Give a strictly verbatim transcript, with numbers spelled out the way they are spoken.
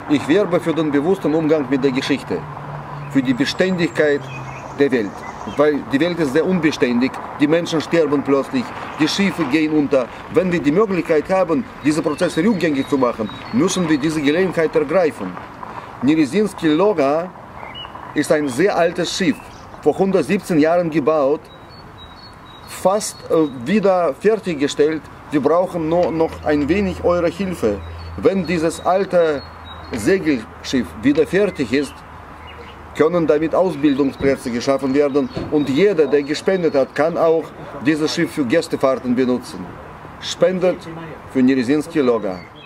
Ich werbe für den bewussten Umgang mit der Geschichte, für die Beständigkeit der Welt. Weil die Welt ist sehr unbeständig, die Menschen sterben plötzlich, die Schiffe gehen unter. Wenn wir die Möglichkeit haben, diese Prozesse rückgängig zu machen, müssen wir diese Gelegenheit ergreifen. Nerezinsky Loga ist ein sehr altes Schiff, vor hundertsiebzehn Jahren gebaut, fast äh, wieder fertiggestellt. Wir brauchen nur noch ein wenig eure Hilfe. Wenn dieses alte Segelschiff wieder fertig ist, können damit Ausbildungsplätze geschaffen werden und jeder, der gespendet hat, kann auch dieses Schiff für Gästefahrten benutzen. Spendet für Nerezinsky Loga.